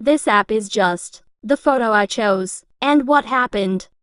This app is just the photo I chose. And what happened?